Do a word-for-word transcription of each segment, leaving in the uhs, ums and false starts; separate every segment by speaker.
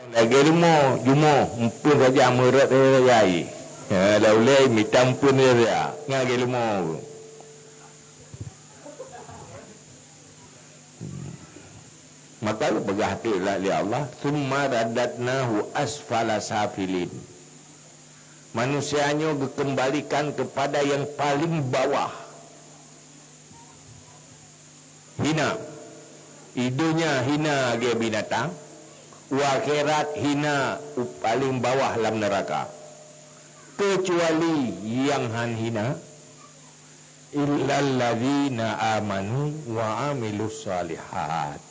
Speaker 1: lagi limo jumo pun saja merat rayai ya laulai mitam pun dia ngagi limo maka lu berhati lah li Allah summa radadnahu asfala safilin manusianya dikembalikan kepada yang paling bawah hina idunya hina dia binatang wa akhirat hina paling bawah dalam neraka kecuali yang han hina illal ladzina amanu wa amilus salihat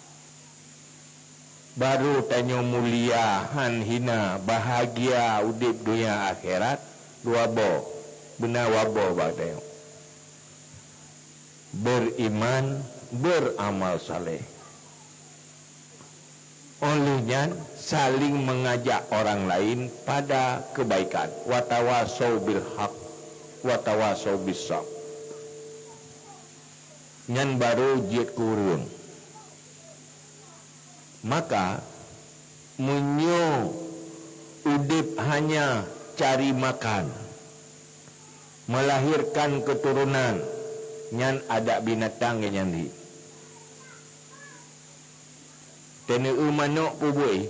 Speaker 1: baru tanya mulia han hina bahagia udip dunia akhirat dua bo benar wabo batang beriman beramal saleh olehnya saling mengajak orang lain pada kebaikan watawasau bil haq watawasau bis sabr nyan baru jiet kurung maka munyo udip hanya cari makan melahirkan keturunan nyan ada binatang yang nyandi tene umanok pubui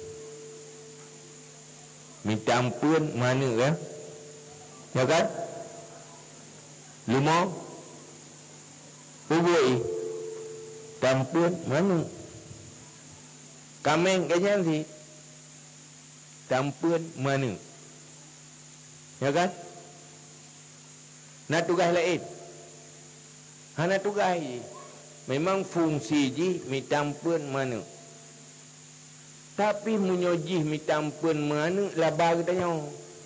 Speaker 1: minta ampun mana kan ya kan lima pubui tampun mana kameng kanya si tampun mana ya kan nak tugas lain hana tugas memang fungsi ji mitampun mana tapi menyojih mitampun mana labar tanya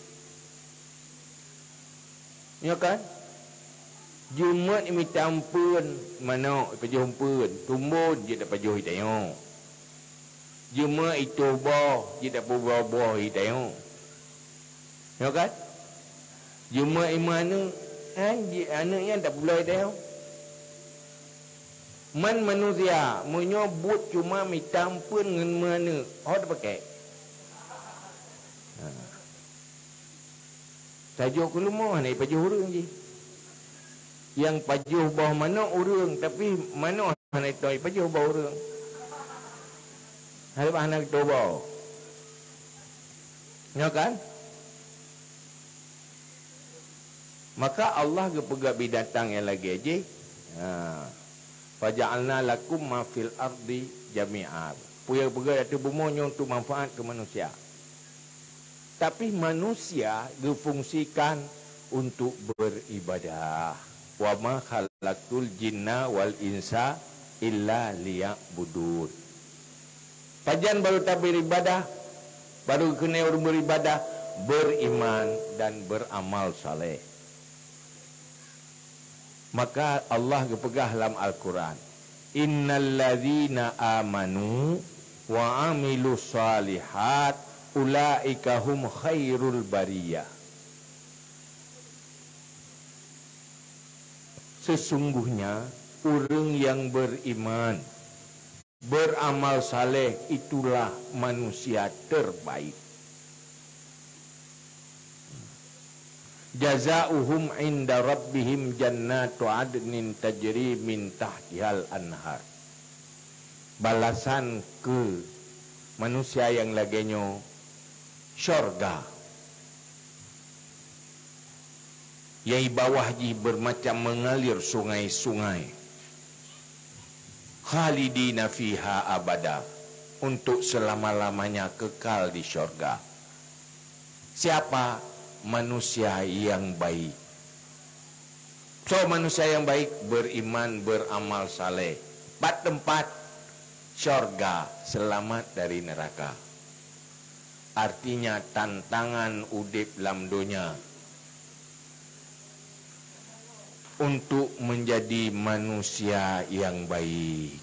Speaker 1: ya kan jumat mitampun mana pajuh pun tumbun je tak pajuh tanya jumat itu boh je tak boh tanya ya kan jumat mana anji anaknya tak boleh tanya man manusia menyebut cuma mitampun dengan mana oh dah pakai ha. Tajuk ke lumah ni pajuh urang je yang pajuh bawah mana urang tapi mana mana itu pajuh bawah urang hari mana itu bawah ya kan maka Allah ke pegak binatang yang lagi aja ha. Faja'alna lakum ma fil ardi jami'an. Puya-puya itu bumonyo untuk manfaat ke manusia. Tapi manusia difungsikan untuk beribadah. Wa ma khalaqtul jinna wal insa illa liya'budun. Pajan baru tak beribadah, baru kena orang beribadah, beriman dan beramal saleh. Maka Allah kepegah dalam Al-Quran innal ladzina amanu wa amilus salihat ulaika hum khairul bariyah sesungguhnya orang yang beriman beramal saleh itulah manusia terbaik jazaohum inda rabbihim jannatu adnin tajri min tahtihal anhar balasan ke manusia yang laginya syurga yang bawah ji bermacam mengalir sungai-sungai khalidina fiha abada untuk selama-lamanya kekal di syurga siapa manusia yang baik. So manusia yang baik beriman beramal saleh. Empat tempat syurga selamat dari neraka. Artinya tantangan udip dalam dunia untuk menjadi manusia yang baik.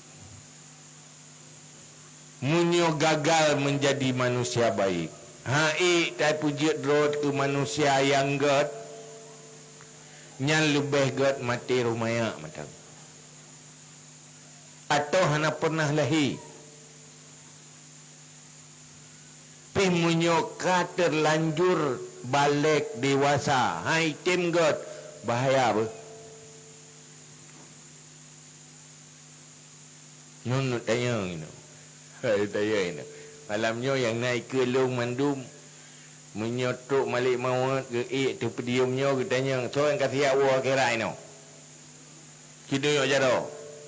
Speaker 1: Munyo gagal menjadi manusia baik. Hai tak puji road ke manusia yang god nyan lebih god mati rumaya macam atau hana pernah lahir Tapi menyoka terlanjur balik dewasa. Hai tim god. Bahaya apa? Nunut tanya ini. Hai tanya ini. Malamnya yang naik ke long mandum. Menyotok malik maut ke eh tu pediumnya ke tanya. So yang kasih awak kira ini. Kita yuk jatuh.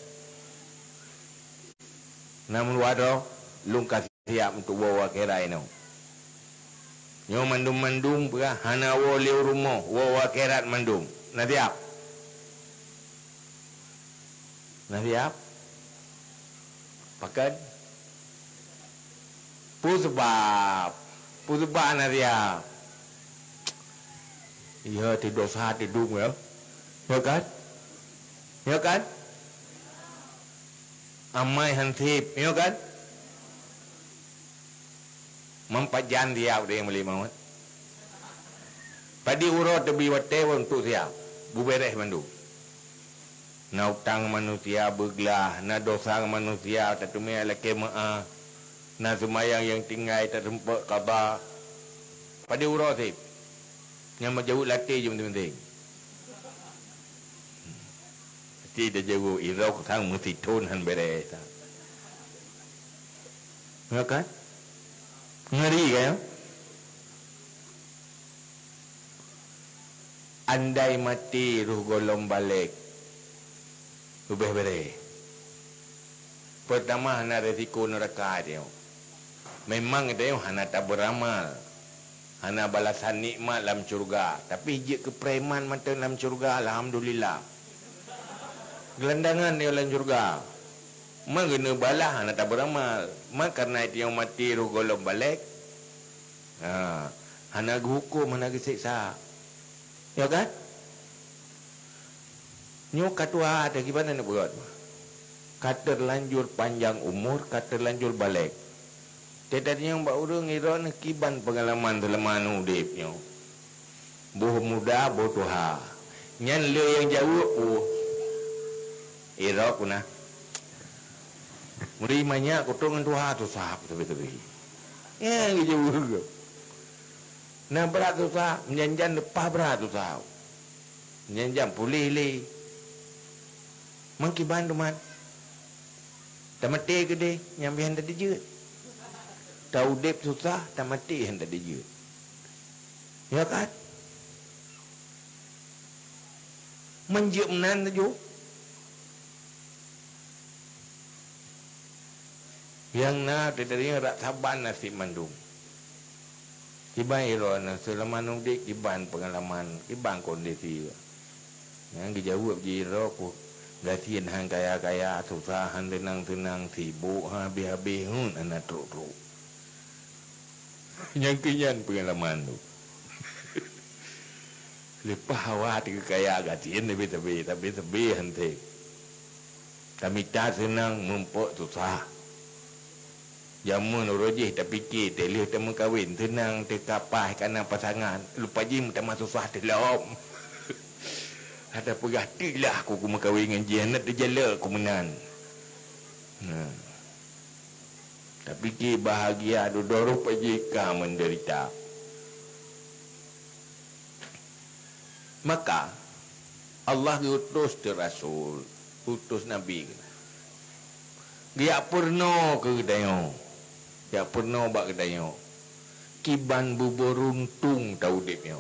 Speaker 1: Namun wadah. Lung kasih siap untuk bawa kira ini. Nyo mandum-mandum pula hana wo liu rumah wo kerat mandum. Nak siap? Nak siap? Pakai pu sebab pu sebab nak siap. Ya tidur saat tidur ya. Ya kan? Ya kan? Amai hantip, ya kan? Mempajan dia dia yang beli maut. Padi urut tebi wate untuk siap. Buberes mandu. Na utang manusia beglah, na dosa manusia tatumia leke maa. Na semayang yang tinggal tersempat kaba. Padi urut sip. Yang menjauh latih je penting-penting. Tidak jauh irau sang mesti tunan beres. Ya kan? Ngeri kan? Andai mati ruh golong balik. Lebih beri. Pertama hana resiko neraka dia. Memang dia hana tak beramal. Hana balasan nikmat dalam syurga. Tapi hijik kepreman mata dalam syurga. Alhamdulillah. Gelandangan dia dalam syurga. Mak kena balah anak tak beramal. Mak karena itu yang mati ruh golong balik. Ha, anak hukum anak siksa. Ya kan? Nyo katua ada gimana nak buat? Kata terlanjur panjang umur, kata terlanjur balik. Tetapi yang buat orang iron kiban pengalaman selama hidupnya. Buh muda, buh tua. Nyan le yang jauh, oh, irok kuna. Muri banyak kutungan tua tu sahab tepi-tepi. Ya, gitu juga. Nah berat tu sahab, menjanjan lepas berat tu sahab. Menjanjan pulih li. Mengkiban tu man. Tak mati ke dia, nyambi hendak dijut. Tahu dep susah, tak mati hendak dijut. Ya kan? Menjuk menan tu. Yang nak terdiri rak saban nasib mandum. Kiban iron selama nungdik kiban pengalaman, kiban kondisi. Yang dijawab jiro ku gasian hang kaya-kaya susahan tenang-tenang sibuk habis-habis hun anak truk-truk. Yang kenyan pengalaman tu. Lepas hawa tiga kaya gasian tapi-tapi tapi-tapi hante. Tapi tak senang mempok susah. Jamun rojih tak fikir telih tak mengkawin tenang terkapah kerana pasangan lupa jim tak masuk susah telom. Ada pegatilah aku ku mengkawin dengan jian nak terjala aku menan. Nah. Tak fikir bahagia duduk pajika menderita. Maka Allah diutus tu Rasul, utus Nabi. Dia pernah ke dayo. Ya pernah bak kedai kiban buburuntung tahu dipnya.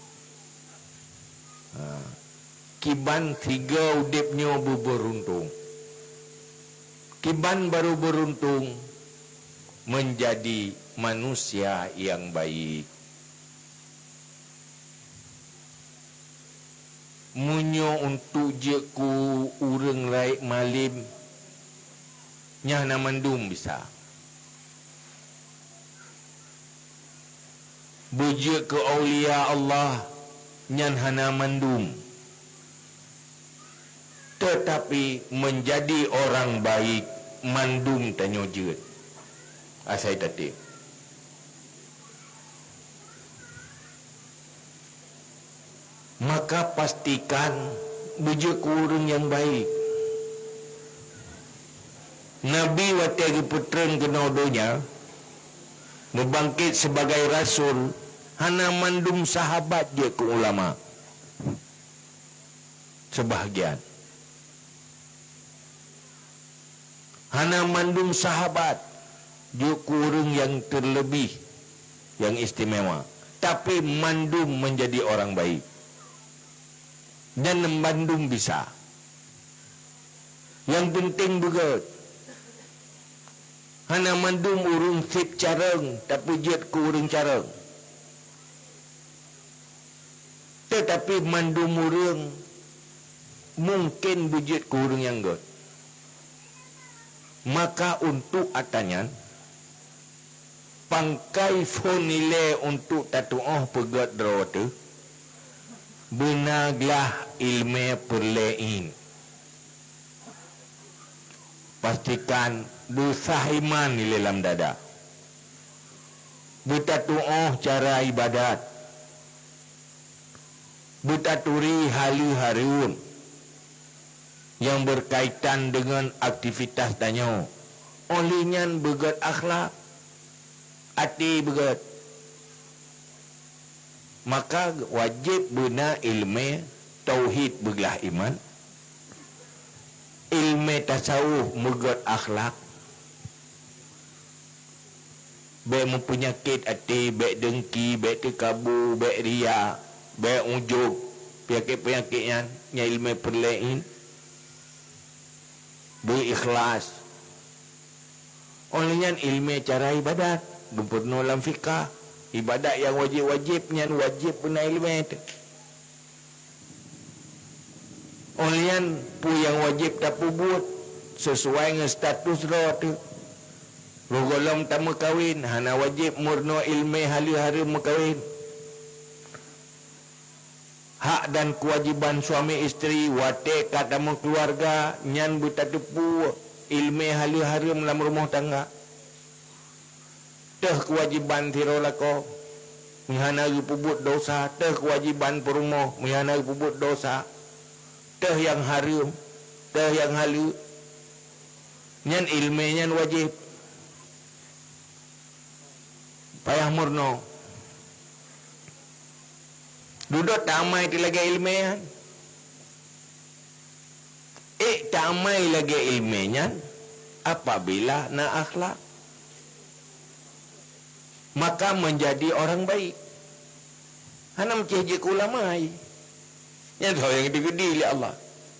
Speaker 1: Ha. Kiban tiga udipnya buburuntung. Kiban baru beruntung menjadi manusia yang baik. Munyo untuk je ku urang laik malim nyah namandum bisa. Bujuk ke awliya Allah nyan hana mandum. Tetapi menjadi orang baik mandum tanyo jeut. Asai tadi. Maka pastikan bujuk urang yang baik. Nabi waktu putren kena donya membangkit sebagai rasul, hana mandum sahabat je ke ulama. Sebahagian. Hana mandum sahabat je ke orang yang terlebih, yang istimewa. Tapi mandum menjadi orang baik. Dan mandum bisa. Yang penting begat. Hana mandum urung sip careng, tapi jet ke urung careng. Tetapi mandum urung mungkin bujet ke urung yang god. Maka untuk atanyan, pangkai fonile untuk tatu'ah pegat drawata, benaglah ilmu perlein. Pastikan dosa iman di dalam dada. Bertatu'ah cara ibadat. Bertaturi halu-harun yang berkaitan dengan aktivitas danyo. Olehnya begat akhlak, hati begat. Maka wajib bina ilmu tauhid belah iman, ilmu tasawuf begat akhlak. Baik mempenyakit hati, baik dengki, baik terkabu, baik ria, baik ujub, penyakit-penyakitnya, yang ilmu perlain, berikhlas. Olehnya ilmu cara ibadat, berpenuh dalam fikah, ibadat yang wajib-wajibnya, wajib benar ilmu itu. Olehnya pu yang wajib tak buat sesuai dengan status roh tu. Rogolom tak mekawin, hana wajib murno ilmu hari-hari mekawin. Hak dan kewajiban suami isteri, watek katamu keluarga, nyan buta tepu ilmu hari-hari dalam rumah tangga. Teh kewajiban tirolako, mihana pubut dosa. Teh kewajiban perumah, mihana pubut dosa. Teh yang harum, teh yang halu, nyan ilmu nyan wajib. Payah murno. Duduk tamai ti lagi ilmiah. Eh tamai lagi ilmiahnya apabila na akhlak. Maka menjadi orang baik. Hana mencejek ulama ai. Yang tahu yang gede-gede oleh Allah.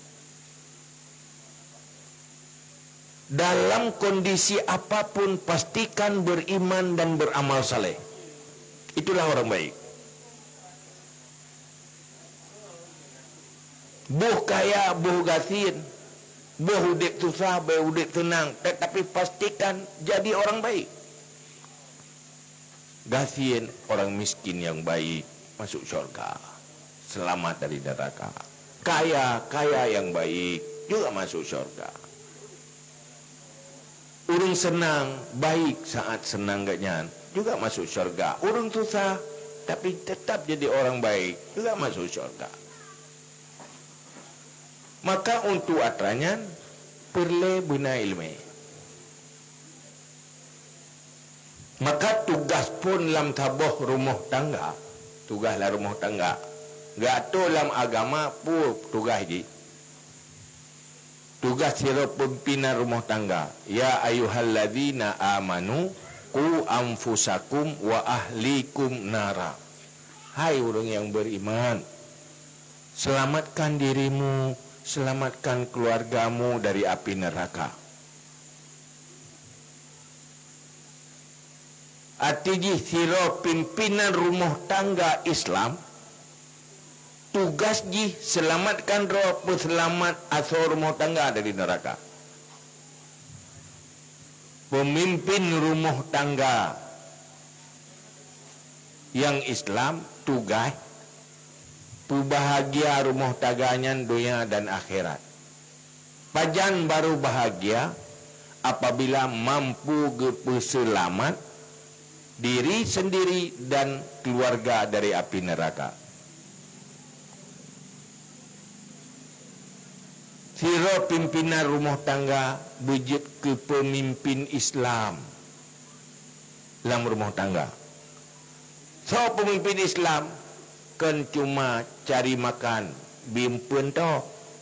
Speaker 1: Dalam kondisi apapun pastikan beriman dan beramal saleh. Itulah orang baik. Buh kaya, buh gasin, buh udip susah, buh udip senang, tetapi pastikan jadi orang baik. Gasin, orang miskin yang baik masuk syurga, selamat dari neraka. Kaya, kaya yang baik juga masuk syurga. Urung senang, baik saat senang gaknya juga masuk syurga. Urung susah, tapi tetap jadi orang baik juga masuk syurga. Maka untuk atranya perlu bina ilmu. Maka tugas pun dalam tabuh rumah tangga, tugas dalam rumah tangga. Gak tu dalam agama pun tugas je. Tugas sira pimpinan rumah tangga. Ya ayyuhalladzina amanu qu anfusakum wa ahlikum nara. Hai orang yang beriman, selamatkan dirimu, selamatkan keluargamu dari api neraka. Artinya sira pimpinan rumah tangga Islam, tugas ji selamatkan roh peselamat asal rumah tangga dari neraka. Pemimpin rumah tangga yang Islam tugas bahagia rumah tangganya dunia dan akhirat. Pajan baru bahagia apabila mampu selamat diri sendiri dan keluarga dari api neraka. Sira pimpinan rumah tangga, bujit ke pemimpin Islam. dalam rumah tangga. So pemimpin Islam kan cuma cari makan bimpun to,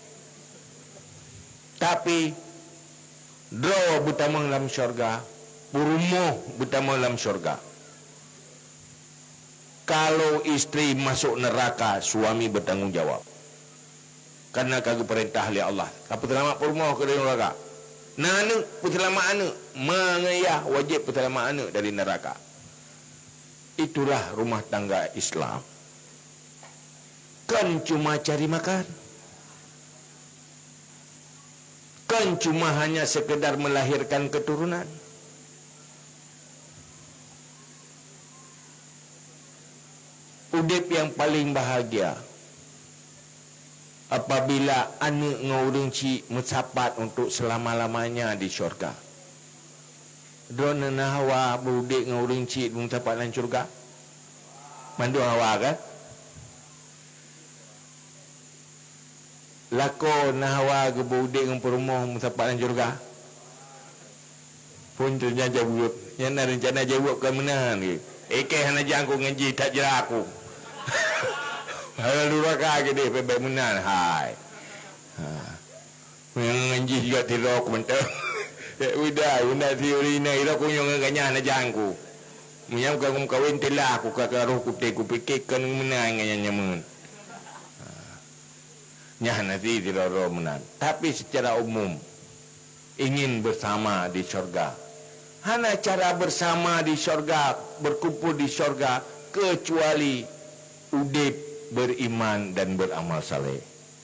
Speaker 1: tapi draw bertama dalam syurga, berumuh bertama dalam syurga. Kalau isteri masuk neraka, suami bertanggungjawab. Karena kagak perintah oleh Allah. Apa selamat perumah ke dari neraka? Nana perselamat anak, mengayah wajib perselamat anak dari neraka. Itulah rumah tangga Islam. Kan cuma cari makan. Kan cuma hanya sekedar melahirkan keturunan. Udip yang paling bahagia apabila anak ngurung ci mencapat untuk selama-lamanya di syurga. Drone hawa budik ngurung ci mencapat dalam syurga. Mandu hawa kan? Lako nahawa ke budik ngurung mencapat dalam syurga. Pun ternyata jawab. Yang nak rencana jawab ke mana ni? Eke hana jangku ngaji tak jera aku. Kalau duraka gede pebek menan hai. Ha. Yang ngaji juga tirok mentar. Ya udah, udah teori na ira ko yung ganyan na jangku. Muyam ka kum kawin tila aku ka karo ku te ku pikir kan menan ganyan nyamun. Nyah nanti tiroro menan. Tapi secara umum ingin bersama di syurga. Hana cara bersama di syurga, berkumpul di syurga, kecuali udip beriman dan beramal saleh.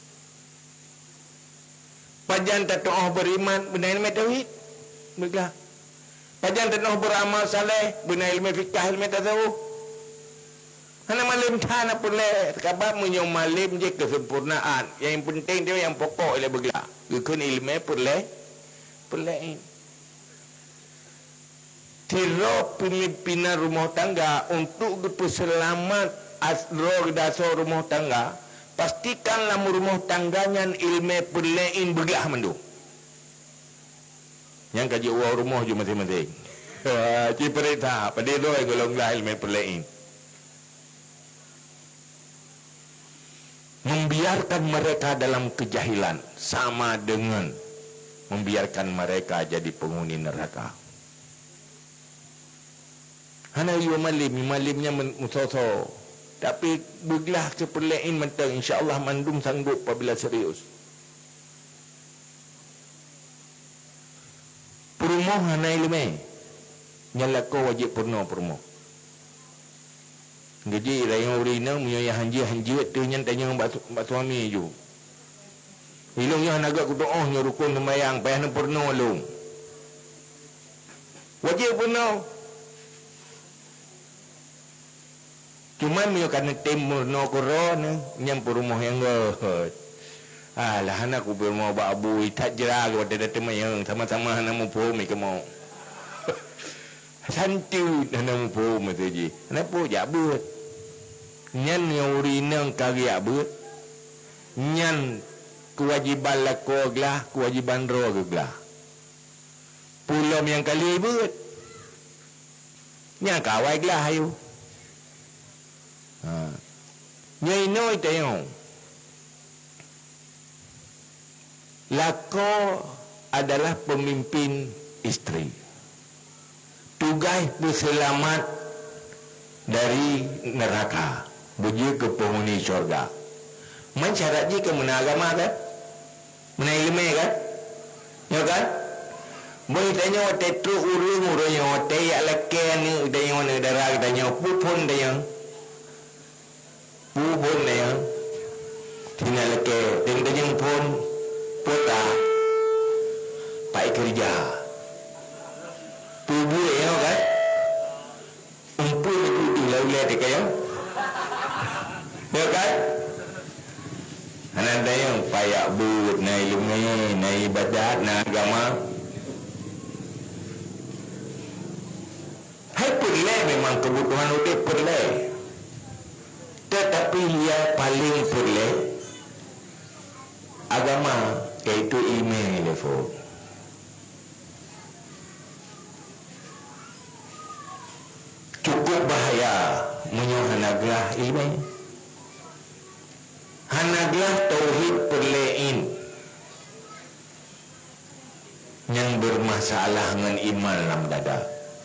Speaker 1: Pajan tatoh beriman benar ilmu tauhid, baiklah. Pajan tatoh beramal saleh benar ilmu fikih, ilmu tasawuf. Hana malim thana pule, kabar menyong malim je kesempurnaan. Yang penting dia yang pokok ialah baiklah. Gekun ilmu pule, pule ini. Tiro pemimpinan rumah tangga untuk berselamat asro dasar rumah tangga, pastikanlah rumah tangganya ilmu perlain begah mendu. Yang kaji uang rumah je masing-masing. Ci perintah pada doi golonglah ilmu perlain. Membiarkan mereka dalam kejahilan sama dengan membiarkan mereka jadi penghuni neraka. Hana yu malim, malimnya musoso. Tapi beglah keperlain mentang, insya-Allah mandum sanggup apabila serius. Perumoh hana ilmu. Nyala ko wajib purno perumoh. Jadi rayang urina muya hanji hanji tu nyan tanya mbak mbak suami ju. Hilung yang naga ku doa nya rukun sembahyang payah purno long. Wajib purno. Cuma mio karena timur no corona nyampur rumah yang god. Alah anak ku bermau babu tak jera ku ada datang yang sama-sama anak mu po mi ke mau. Santu anak mu po mi tu ji. Anak po jabut. Nyan yang urinang kagi abut. Nyan kewajiban lako glah, kewajiban ro glah. Pulau yang kali but. Nyan kawai glah ayu. Ha. Nyai noi tayong. Lako adalah pemimpin istri. Tugas berselamat dari neraka, menuju ke penghuni syurga. Mensyarat jika mana agama kan? Mana ilmu kan? Ya kan? Boleh tanya waktu tu urung urung yang waktu ya lakian ni tanya mana darah tanya pupun tanya. Pupun tanya. Tina laki dan tanya pun pota pai kerja. Pubu ya kan? Umpun itu lalu dia kaya. Ya kan? Anak yang payak but, na ilmu, na ibadat, na agama. Hai perle memang kebutuhan udah perle. Tetapi yang paling perle agama, yaitu iman level. Munyo hanaglah ilmu. Hanaglah tauhid perlein yang bermasalah dengan iman dalam dada.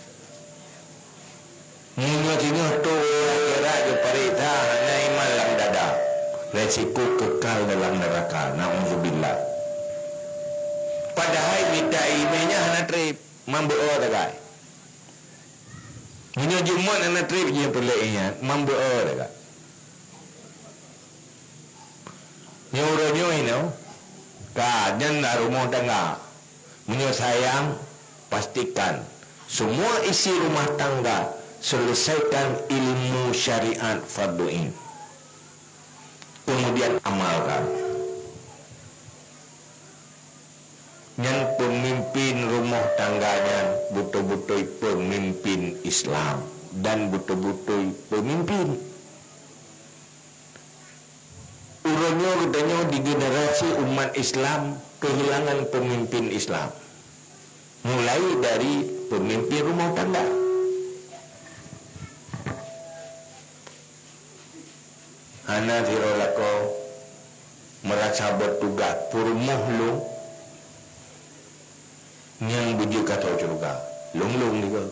Speaker 1: Munyo tengah tu kira je parita hana iman dalam dada. Resiko kekal dalam neraka. Na'udzubillah. Padahal kita imannya hana trip mambu'o tagai. Munyo Jumat hana trip je perlein mambu'o tagai. Nyo-nyo ini, ka jangan rumah tangga. Munyo sayang, pastikan semua isi rumah tangga selesaikan ilmu syariat fardu'in. Kemudian amalkan. Yang pemimpin rumah tangganya betul-betul pemimpin Islam dan betul-betul pemimpin. Urangnya katanya di generasi umat Islam kehilangan pemimpin Islam. Mulai dari pemimpin rumah tangga. Hana tirolako merasa bertugas purmuh lu yang bujuk kata juga lung-lung juga.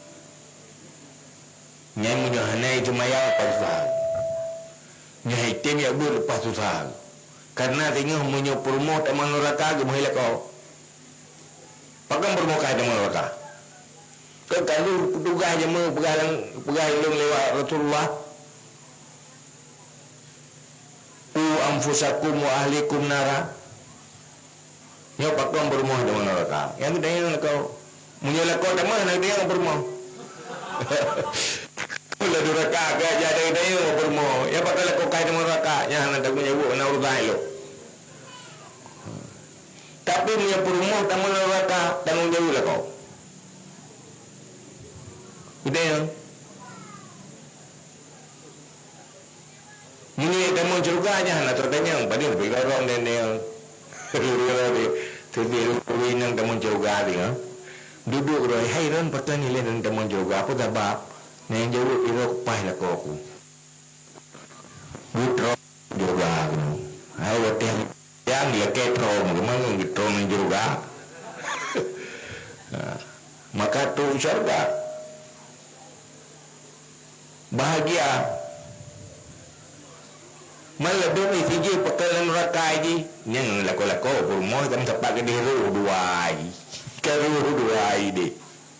Speaker 1: Nyai punya hana itu mayang pasal. Nyai tim ya ber lepas susah. Karena tengah punya purmuh tak manuraka ke mahilak kau. Pakai bermuka ada manuraka. Kau kalau tugas je mau pegang pegang lung lewat Rasulullah. Anfusakum wa ahlikum nara. Nyo pakam berumah dengan neraka. Yang tidak yang kau menyala kau dah mana dia yang berumah. Mula neraka ke jadi dia yang berumah. Ya pakal kau kait dengan neraka. Yang nak punya buat nak urusan lo. Tapi punya berumah tamu neraka tanggung jawab lah kau. Udah yang Muni temu juga aja nak tertanya pada lebih orang dan yang terbiru kuinang temu juga dia duduk roy hai ron patani len temu juga apa sebab yang jauh irok pah lah kau butro juga hai waktu yang dia ketro memang gitu juga maka tu syurga bahagia. Malah dulu siji pekalan neraka ini yang lako-lako bermoh dan tempat ke diru dua keru dua ini.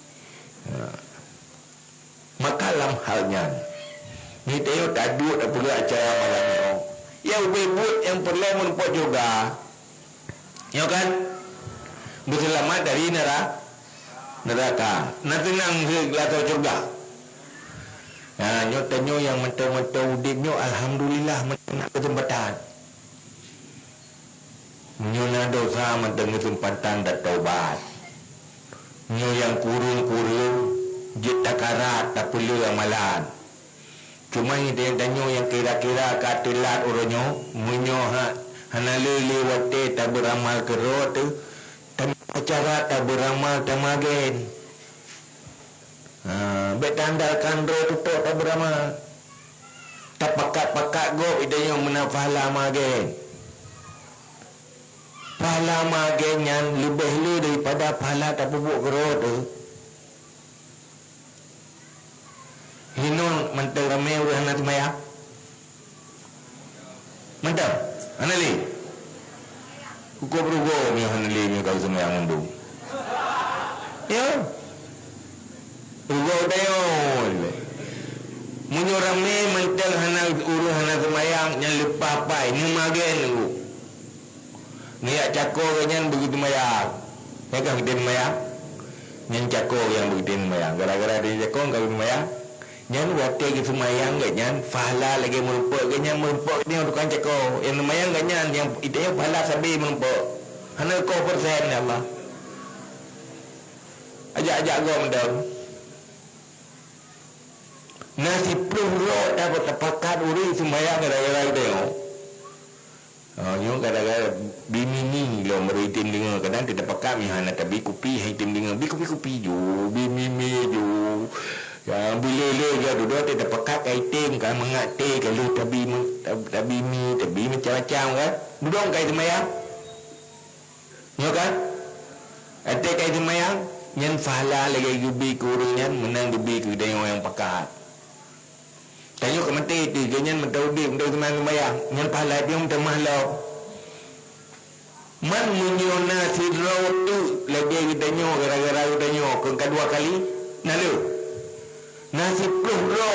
Speaker 1: Maka dalam halnya ni teo tadu ada pula acara malam ni. Yang bebut yang perlu menempok juga. Ya kan? Berselamat dari neraka. Neraka. Nanti nang gelata surga. Nah, nyotanyo yang mentau-mentau udipnyo alhamdulillah menang kesempatan. Nyo na dosa menang kesempatan dan taubat. Nyo yang kurung-kurung jit takarat tak perlu amalan. Cuma ini yang tanyo yang kira-kira katilat oronyo munyo ha hanalili wate tak beramal kerot tu tam acara tak beramal tamagen. Ha, betandalkan roh tutup tak beramal. Tak pakat-pakat go idenya menafahala magen. Pahala magen yang lebih lu daripada pahala tak bubuk roh tu. Hinun mentang ramai orang nak semaya. Mentang, anali. Kuku berugo ni anali ni kau semaya mundu. Ya. Ugo dayo. Munyo rame mentel hana uru hana semayang yang lepas pai ni magen lu. Ni ak cakor nyan begitu mayang. Pegang kita mayang. Nyan cakor yang begitu mayang. Gara-gara dia cakor kau mayang. Nyan wate gitu mayang gak nyan fahala lagi merumpuk ke nyan merumpuk ni bukan cakor. Yang mayang gak nyan yang itu yang fahala sabi merumpuk. Hana kau persen ya Allah. Ajak-ajak gua mendam. Nasi pelurut dapat tepakat uri sembahyang gara-gara dia. Oh, nyo gara-gara bini ni lo meritim dengan kadang tidak pakat mi hana tapi kopi hai tim dengan bi kopi kopi ju bini mi ju Ya, bila le dia duduk dia pekat kaiting kan mengatik kalau tabi tabi mi tabi macam-macam kan. Duduk kai semayang. Ya kan? Ada kai semayang, nyen fahala lagi gubi kurungan menang gubi ke dia yang pekat. Tanya ke mati tu nyen mentau di mentau semayang, nyen fahala dia mentau mahlau. Man munyona sidro tu lagi kita nyo gara-gara kita nyo ke kedua kali nalu. Nasi pluhro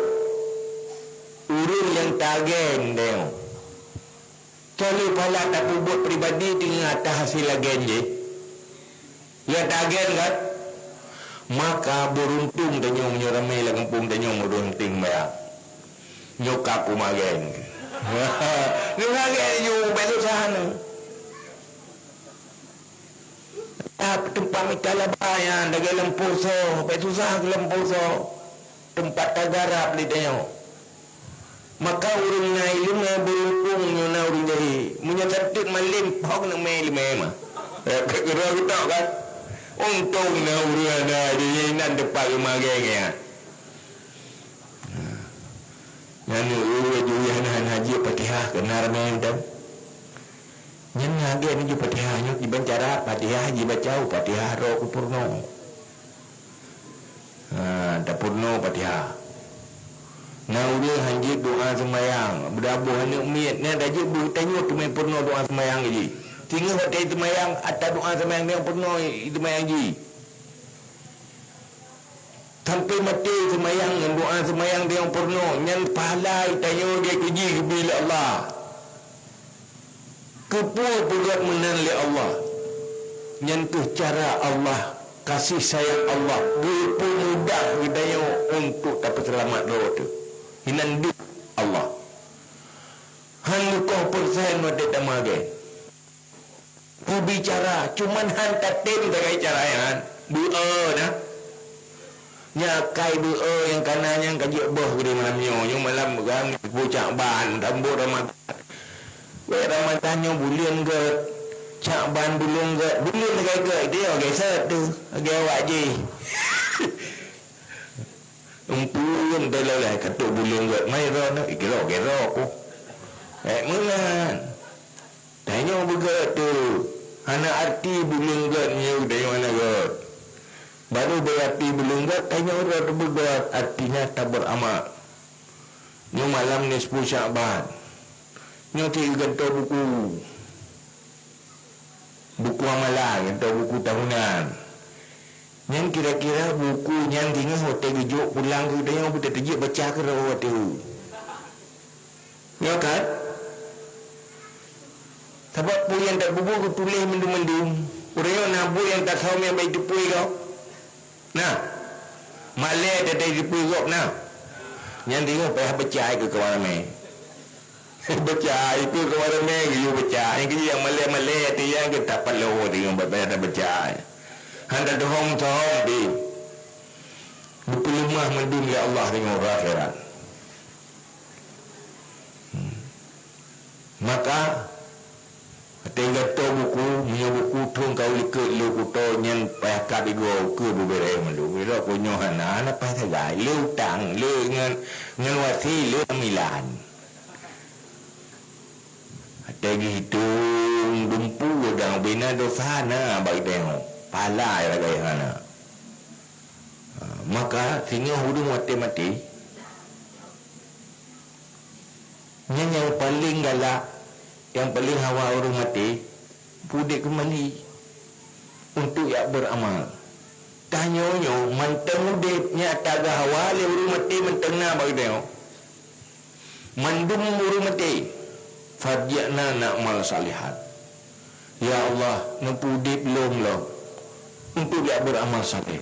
Speaker 1: urun yang tagen dia. Kalau pala tak buat pribadi dengan atas hasil agen je. Ya tagen kan? Maka beruntung tanya menyeramai lah kampung tanya beruntung bayar. Nyokap ku magen. Ni magen you betul sana. Tak tempat minta labayan dalam lemposo, betul sah lemposo. Tempat tagarap di tengok. Maka urung na ilmu beruntung nyona urung jadi. Munya cantik malim pok nak main lima mah. Kerja kita kan. Untung na urung ada di nan depan rumah gengnya. Nanu urung juga han haji Fatihah kena main dah. Nyan ngage ni ju Fatihah nyu di bancara Fatihah haji baca Fatihah ro kupurno. Ha, dah purno Fatihah. Nah udah hanji doa semayang. Berdabuh hanya umiat. Nah dah je bertanya tu main purno doa semayang je. Tinggal waktu semayang atau doa semayang yang purno semayang je. Sampai mati semayang dan doa semayang yang purno. Yang pahala tanya dia keji bila Allah. Kepul buat menanli Allah. Nyentuh cara Allah. Kasih sayang Allah begitu mudah hidayah untuk dapat selamat roh tu. Hinan du Allah. Han kau persen wade tamage. Ku bicara cuman han katim dengan cara yang bue dah. Nya kai bue yang kanannya kaji boh gede malam nyo, yang malam gang bocak ban tambo Ramadan. We Ramadan nyo bulan ke cak ban bulung ke bulung ke ke dia okay satu okay awak je umpun dalam lah katuk bulung ke mai ro nak kira kira aku eh mulan tanya begitu anak arti bulung ke ni dari mana ke baru berarti bulung ke tanya orang tu buat artinya tak beramal ni malam ni sepuluh Syaban ni tiga gantung buku buku amalan atau buku tahunan yang kira-kira buku yang tinggal hotel gejuk pulang ke dia yang betul terjik baca ke rawat tu ya kan sebab pun yang tak buku ke tulis mendung-mendung orang yang nabu yang tak tahu yang baik tepui kau nah malai tak tahu tepui kau nah yang tinggal payah baca ke kawan ramai baca itu kepada mereka you baca yang kerja yang malai-malai tu yang kita perlu dengan baca baca hendak dohong dohong di buku lemah mendung ya Allah dengan akhirat hmm. Maka tinggal tu buku punya buku tung kau likut lu kuto yang payah kadi go ke beberapa mendung bila punya hana apa saja lu tang lu dengan dengan wasi lu milan Tegi hitung dumpu dan bina dosa na bagi tengok pala ya gaya hana. Maka sehingga hudung mati-mati yang yang paling galak yang paling hawa orang mati pudik kembali untuk yang beramal. Tanyonyo manteng udipnya taga hawa le orang mati manteng na bagi tengok. Mandum orang mati Fadja'na na'mal salihat. Ya Allah, nepudi belum lo untuk dia beramal saleh.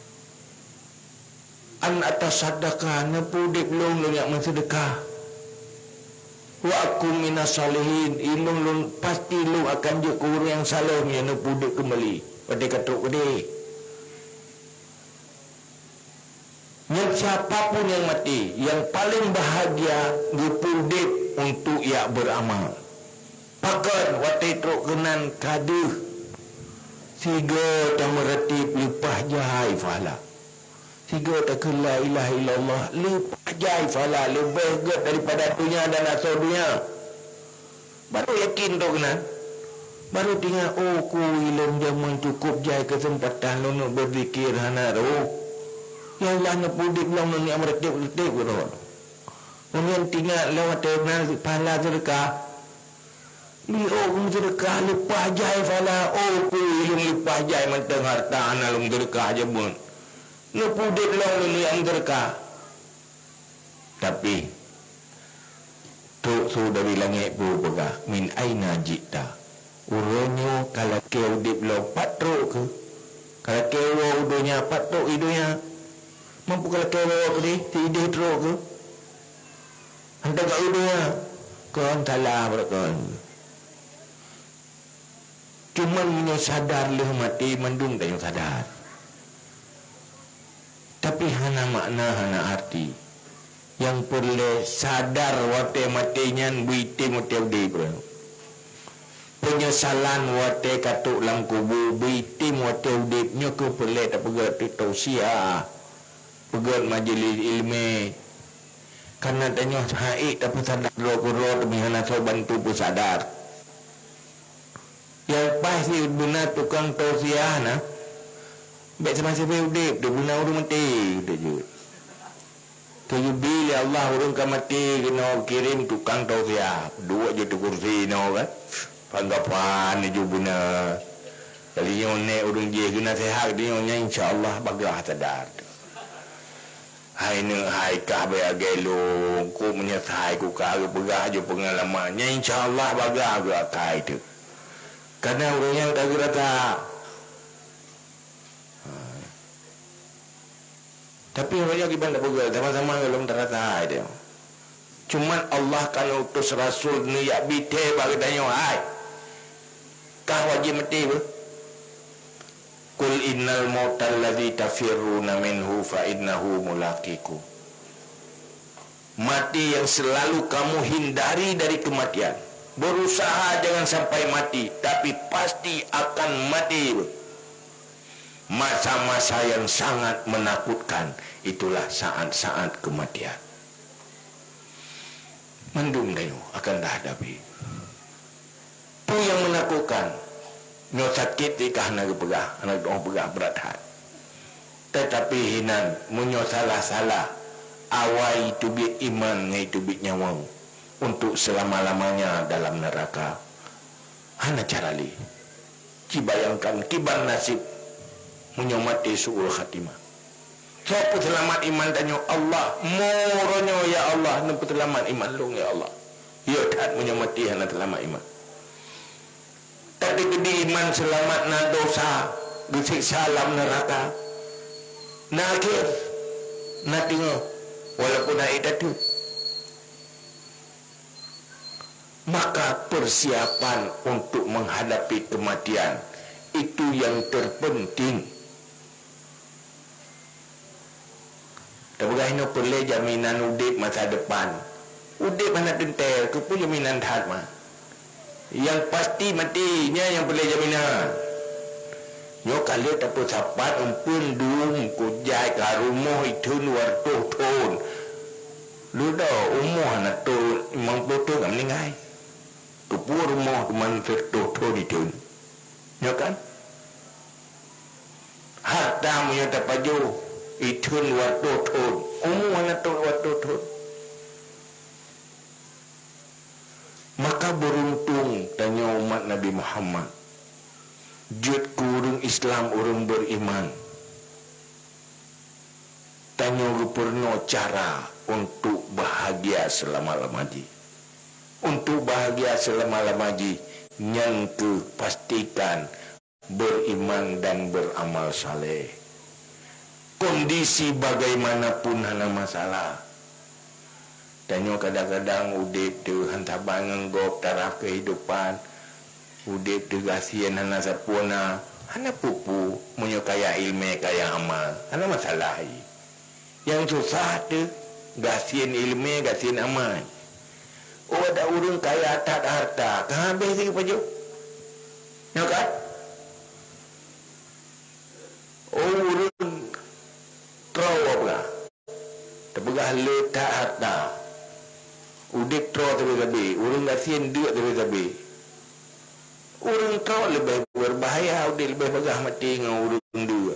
Speaker 1: An atas sedekah nepudi belum lo yang mensedekah. Wa aku minas salihin ilung lo pasti lo akan jadi orang yang saleh yang nepudi kembali. Pada katuk gede. Yang siapapun yang mati, yang paling bahagia dipudip untuk ia beramal. Pakat waktu itu kenan kaduh. Tiga tak meretip lipah jahai fahala.
Speaker 2: Tiga tak la ilaha illallah. Lupa jai fala. Lebih get daripada dunia dan asal dunia. Baru yakin tu kena. Baru tinggal, oh ku ilmu zaman cukup jai kesempatan lu nak berzikir hana tu. Ya Allah nak pudik long ni amretik-retik tu. Kemudian tinggal lewat terminal pahala sedekah. Li oh sedekah lupa jai fala. Oh ku ilmu lupa jai mentang harta hana lu sedekah je pun. Lu pudik long ni yang sedekah. Tapi tu sudah bilangnya ibu pegah min aina jita. Uronyo kalau kau dip lo patro ke. Kalau kau udonya patro idonya. Mampu kalau kau apa ni? Tidak tro ke. Anda kat udonya. Kau salah berkon. Cuma menyo sadar leh mati mendung tak yang sadar. Tapi hana makna hana arti. Yang perlu sadar wate matinya buiti mati udi bro. Penyesalan wate katuk lang kubu buiti mati udi nyo ke perlu tak pegat tausiah. Pegat majlis ilmu. Karena tanya haik tapi sadar ro-ro demi hana so bantu pun sadar. Yang pasti benar tukang tausiah na. Baik semasa udip dia guna urung mati dia je. Tujuh bila Allah urung ka mati kena kirim tukang tausiah. Dua je tu kursi no kan. Panggapan ni je guna. Kali yang naik urung je guna sehat dia nya insya-Allah bagah sadar. Hai ne hai ka be agelo ku menyesai ku ka begah je pengalamannya insya-Allah bagah agak kai tu. Karena urang yang tak rata. Tapi orang yang ibadah pegang sama-sama belum terata dia. Cuman Allah kalau utus Rasul ni ya bite bagi tanya hai. Kau wajib mati ber? Kul innal mautal ladzi tafirruna minhu fa innahu mulaqiku. Mati yang selalu kamu hindari dari kematian. Berusaha jangan sampai mati, tapi pasti akan mati ber. Masa-masa yang sangat menakutkan itulah saat-saat kematian. Mendung dayu akan dah hadapi. Itu yang menakutkan. Nyo sakit ikah nak pegah, anak doa pegah berat hat. Tetapi hinan munyo salah-salah awai itu bi iman ngai itu bi nyawang untuk selama-lamanya dalam neraka. Hana cara li. Ki bayangkan kiban nasib menyomati suul khatimah. Siapa selamat iman tanya Allah, moronyo ya Allah, nampu selamat iman long ya Allah. Ya tak menyomati hana selamat iman. Tapi gede iman selamat na dosa, disiksa alam neraka. Nakir, natingo, walaupun ada tu. Maka persiapan untuk menghadapi kematian itu yang terpenting. Tapi no perlu jaminan udip masa depan. Udip mana tentel, ke pun jaminan tahat mah. Yang pasti matinya yang perlu jaminan. Nyo kali tak pun sapat umpun dung kujai karumoh itu luar tuh ton. Lu dah umuh anak tu imam betul kan meninggal. Kepur rumah teman tertuh tuh itu. Nyo kan? Harta punya tak paju. Itun waktu tun, umum anak tu waktu tun. Maka beruntung tanya umat Nabi Muhammad. Jut kurung Islam urung beriman. Tanya gupurno cara untuk bahagia selama-lamanya. Untuk bahagia selama-lamanya, yang tu pastikan beriman dan beramal saleh. Kondisi bagaimanapun hana masalah. Tanya kadang-kadang udip tu hantar bangang gop taraf kehidupan. Udip tu gasian hana sapuna. Hana pupu munyo kaya ilmu kaya amal. Hana masalah. Yang susah tu gasian ilmu gasian amal. Oh ada urang kaya tak ada harta. Kan habis lagi paju. Ya kan? Oh urang Trau pegah letak harta. Udik tro tapi-tapi, urang gasien duit tapi-tapi. Urang tro lebih berbahaya, udik lebih pegah mati dengan urang dua.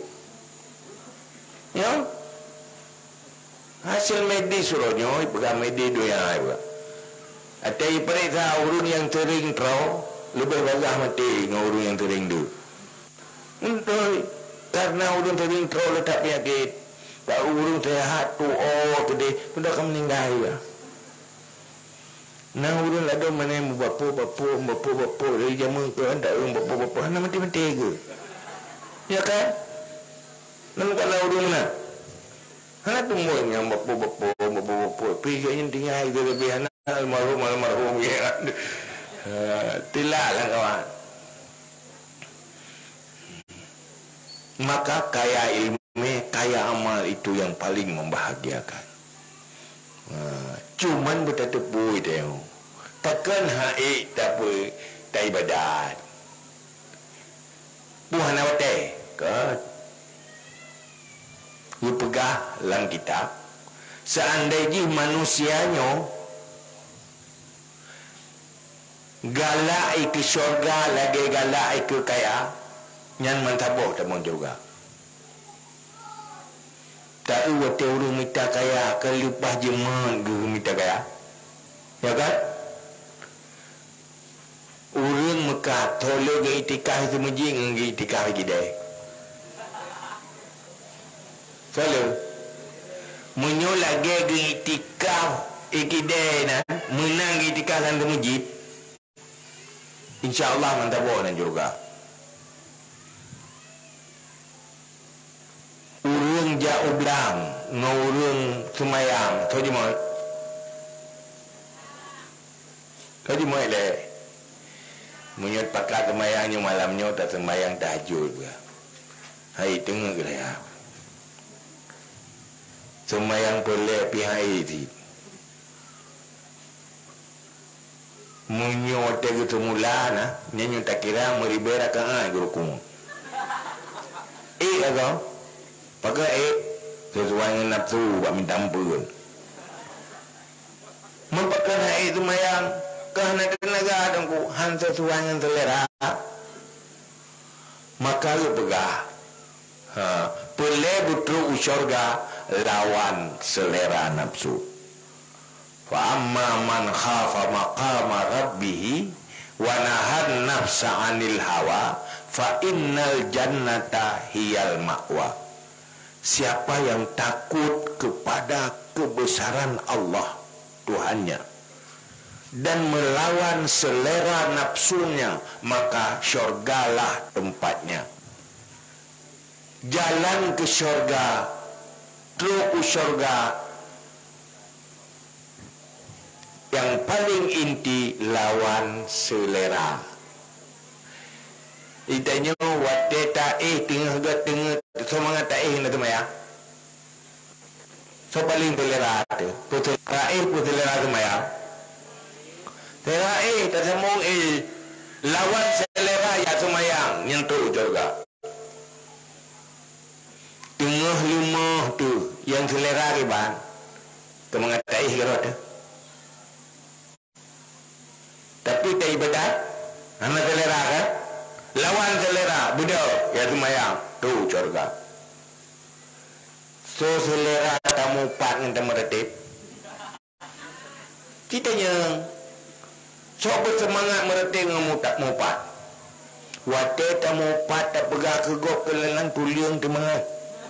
Speaker 2: Ya? Hasil medis suruhnya, pegah medis dua yang lain. Atau iperiksa urang yang tering tro, lebih pegah mati dengan urang yang tering dua. Untuk karena urang tering tro letak penyakit, tak urang sehat tu, oh tadi, pun akan meninggal juga. Nah urang ada mana yang bapa-bapa, bapa-bapa dari zaman ke anda urang bapa-bapa, anda mati-mati ke? Ya kan? Nama kalau urang mana? Anda tunggu yang bapa-bapa, bapa-bapa, pergi yang tinggal itu lebih anak almarhum almarhum ya. Tidak lah kawan. Maka kaya ilmu, kaya amal itu yang paling membahagiakan. Cuman bertetepu dia. Takkan haik tak apa, tak ibadat. Puhan awak teh, kan? Dia pegah dalam kitab. Seandainya manusianya galak ke syurga lagi galak ke kaya, nyan mantaboh tak mau juga. Tak ada orang minta kaya, kelupah jeman ke minta kaya. Ya kan? Orang Mekah tolong ke itikaf itu menjing ke itikaf lagi dah. Selalu. Menyo lagi ke itikaf ikidai na, menang ke itikaf dalam masjid. InsyaAllah mantap boleh juga. Urung jauh belang, ngurung semayang, kau jemut, kau jemut le, menyut pakat semayangnya malamnya tak semayang tahajud, hai tengah gelap, semayang pelak pihak itu, menyut tak semula na, nyanyi tak kira meribera kan ay gurukum, eh agak. Pakai eh sesuai dengan nafsu buat minta ampun. Mempakai eh itu mayang kerana tenaga adamku han sesuai dengan selera. Maka lu pegah. Ha, boleh betul syurga lawan selera nafsu. Fa amma man khafa maqama rabbih wa nahan nafsa 'anil hawa fa innal jannata hiyal ma'wa. Siapa yang takut kepada kebesaran Allah Tuhannya dan melawan selera nafsunya, maka syurgalah tempatnya. Jalan ke syurga, truk ke syurga, yang paling inti lawan selera. Itanya wate ta eh tengah ga tengah semangat ta eh na maya. So paling selera tu. Selera eh pun selera tu maya. Selera eh tak semua eh lawan selera ya semayang yang tu juga. Tengah lima tu yang selera riban. Semangat ta eh kira tu. Tapi tak ibadat. Anak selera kan? Lawan selera budak ya semayang tu syurga. So selera tamu pat dengan tamu retip. Kitanya so bersemangat meretip dengan mutak mupat. Wate tamu pat tak pegah ke gok kelelan puliang temangat.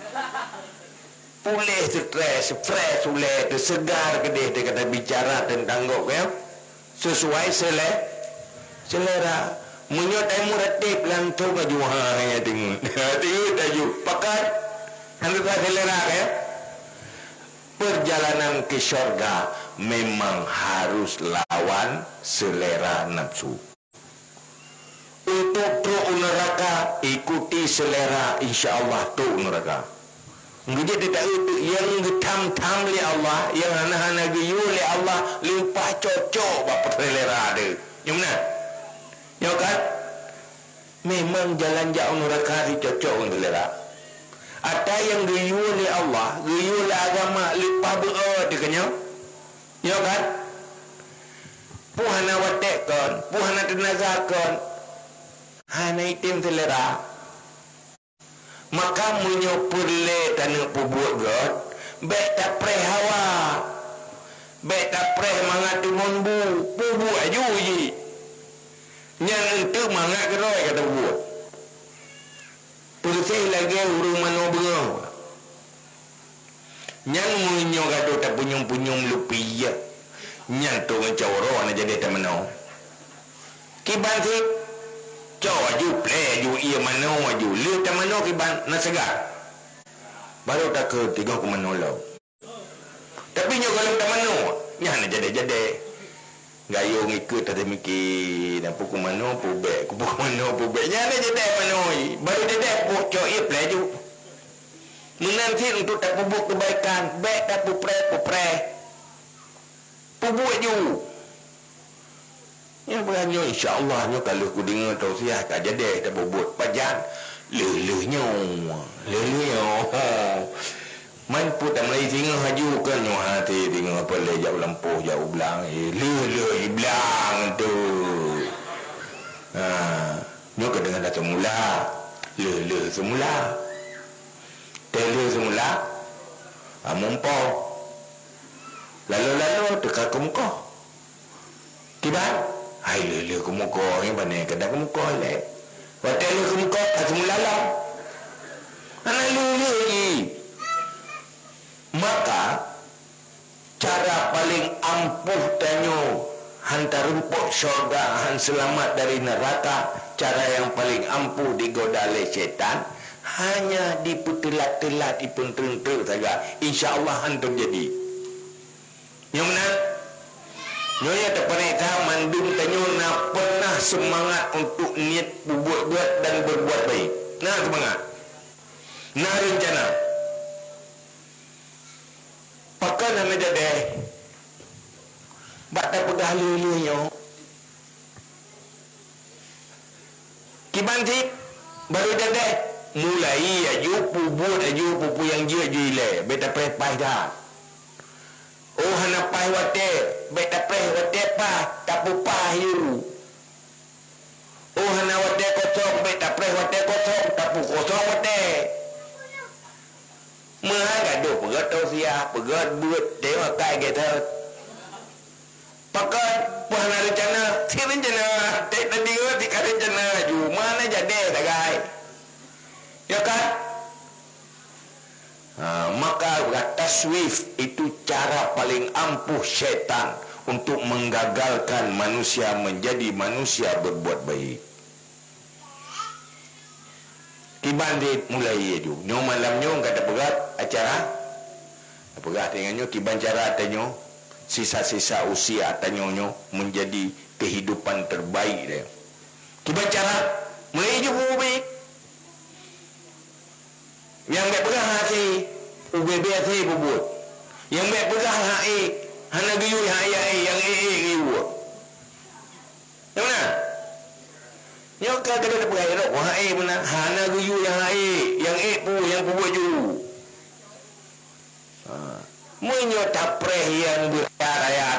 Speaker 2: Pulih stres, fresh uleh, segar kedih dia kata bicara tentang gok ya. Sesuai selera. Selera. Menyot ay muratip lanto ka juhanya ting. Tinggi taju pakat. Hendak tak selera ya. Perjalanan ke syurga memang harus lawan selera nafsu. Untuk tu neraka ikuti selera, insya-Allah tu neraka. Jadi tak itu yang getam-tam li Allah, yang hana-hana giyu li Allah, limpah cocok bapa selera dia. Yang mana? Ya kan? Memang jalan jauh neraka di cocok dengan selera. Ada yang geyu oleh Allah, geyu oleh agama, lepas berada dekanya. Ya kan? Puhana watekkan, puhana tenazakan. Hana itim selera. Maka munyo perle tanah pubuat god, bek tak pre hawa. Bek tak pre mangat timon bu, pubu aju ji. Nyan entu mangat keroi kata buat. Pusing lagi urung mano bengau. Nyan munyo gaduh tak punyung-punyung lupi ya. Nyan tu macam orang nak jadi tak mano. Kiban si cow aju play aju ia mano aju. Lihat tak mano kiban nak segar. Baru tak ke tiga ke mano lau. Tapi nyo kalau tak mano, nyan nak jadi-jadi. Gayung ikut tadi mikir dan pukul mano pubek, pukul mano pubek. Nyan nak jadi mano. Baru jadi puk cow ia play aju. Menanti untuk tak pubuk kebaikan, baik tak pupre pupre. Pubu aju. Ya beranyo insya-Allah nyo kalau ku dengar tausiah tak jadi tak bubut pajan lelehnya. Lelehnya. Man put tak Melayu singa haju kan nyo hati dengar apa le jauh lampuh jauh belang. Eh leleh belang tu. Ha, nyo ke dengar dah semula. Leleh semula. Tele semula. Ah mumpau. Lalu-lalu dekat ke muka. Kiban? Hai lele ke muka. Yang mana kena ke muka le. Waktu lele ke muka. Tak semula lah. Anak lele ni. Maka. Cara paling ampuh tanyo. Hantar rumput syurga. Han selamat dari neraka. Cara yang paling ampuh digoda oleh syaitan. Hanya diputelat-telat. Dipunter-ter saja. InsyaAllah hantar jadi. Yang mana? Nyonya tak pernah tahu mandum tanyo nak pernah semangat untuk niat berbuat-buat dan berbuat baik. Nah semangat. Nah rencana. Pakai nama jadi. Bata pedah lulu-lulu. Kiban sih baru jadi. Mulai aju pubut aju pupu yang jia jile. Beta prepah dah. Oh hana pai wate, baik tak peh wate pa, tak pupah you. Oh hana wate kosong, baik tak peh wate kosong, tak pu kosong wate. Mengah gaduh pegat tausiah, pegat buat dewa kai kita. Pakat puhana rencana, si rencana, tak tadi ke si rencana, ju mana jadi tak gai. Ya kan? Ha, maka taswif itu cara paling ampuh syaitan untuk menggagalkan manusia menjadi manusia berbuat baik. Kiban dia mulai itu. Nyo malam nyo kata pegat acara. Pegat dengannya kiban cara atanyo sisa-sisa usia atanyo nyo menjadi kehidupan terbaik dia. Kiban cara mulai itu baik. Yang baik pegang hati U B B hati bubut. Yang baik pegang hati hana giyu hati yang ee giyu. Yang mana? Yang kata kata pegang elok hati mana? Hana giyu yang hati yang ee pu yang bubut ju. Ha. Munyo tapreh yang beraya